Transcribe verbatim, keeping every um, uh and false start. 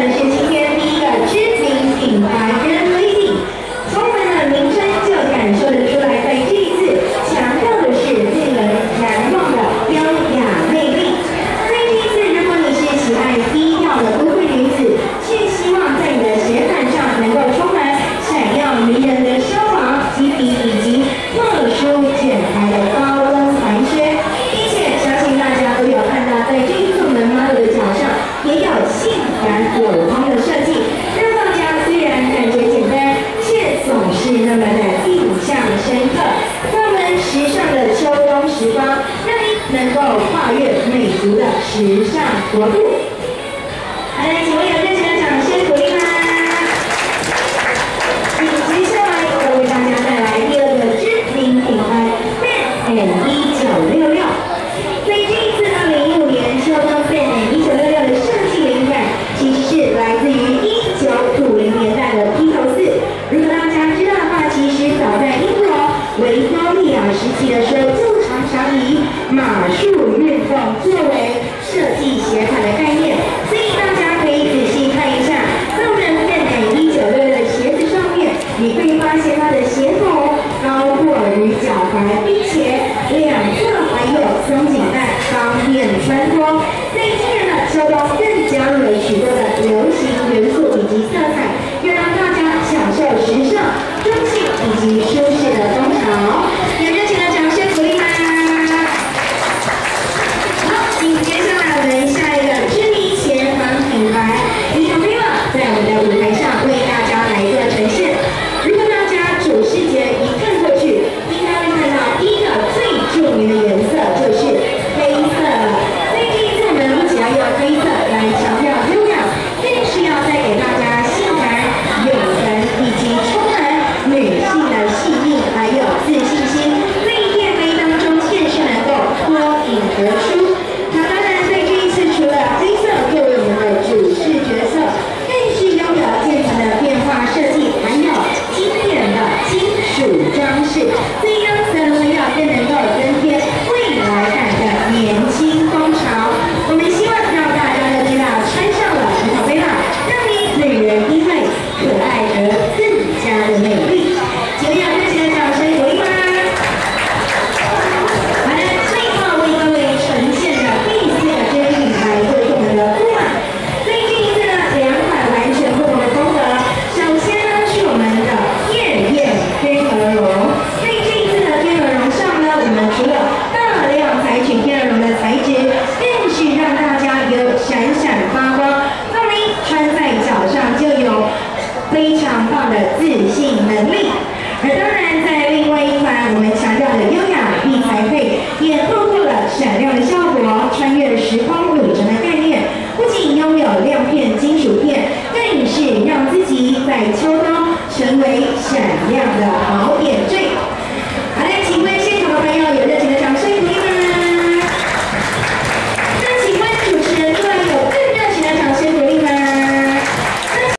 的是今天第一个知名品牌跟 Lady， 从我们的名称就感受得出来，在这一次强调的是令人难忘的优雅魅力。在这一次，如果你是喜爱低调的都会女子，却希望在你的鞋款上能够充满闪耀迷人的奢华基底以及特殊剪裁的高跟环靴，并且相信大家都有看到，在这一次我们 model 的脚上也有性感有光的设计，让大家虽然感觉简单，却总是那么的印象深刻。让我们时尚的秋冬时光，让你能够跨越美足的时尚国度。